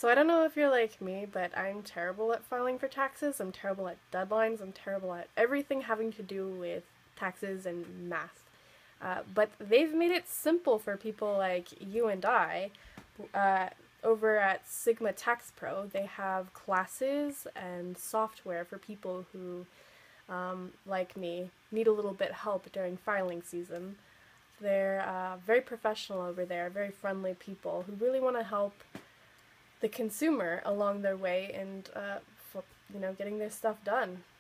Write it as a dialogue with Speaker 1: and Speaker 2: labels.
Speaker 1: So I don't know if you're like me, but I'm terrible at filing for taxes. I'm terrible at deadlines. I'm terrible at everything having to do with taxes and math. But they've made it simple for people like you and I. Uh, Over at Sigma Tax Pro, they have classes and software for people who, like me, need a little bit help during filing season. They're very professional over there, very friendly people who really want to help the consumer along their way and getting their stuff done.